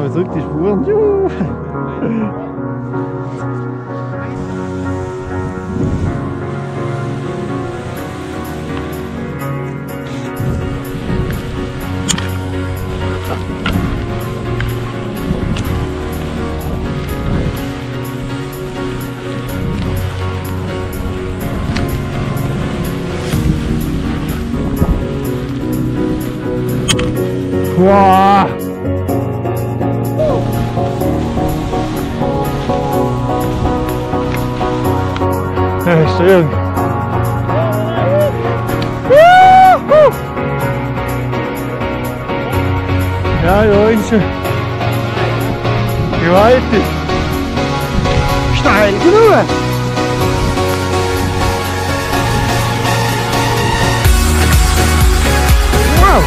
mal zurück die Spuren. Juhu. Wow. Ja, schön. Ja, Leute. Gewaltig. Steil genug. Wow.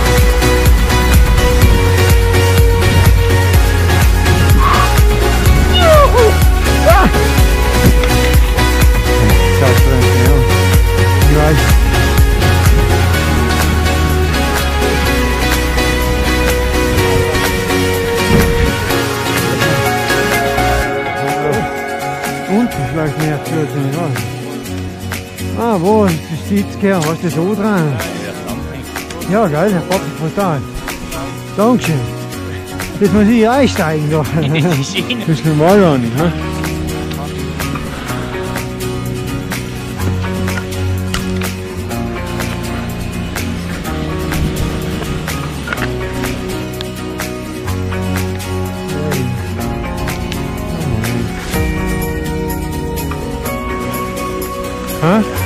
Und vielleicht mehr plötzlich was. Ah, wo ist das Sitzkehr? Hast du das so dran? Ja, geil, Herr Papa, total. Dankeschön. Jetzt muss ich hier einsteigen da. Das ist normal an, ne? Huh?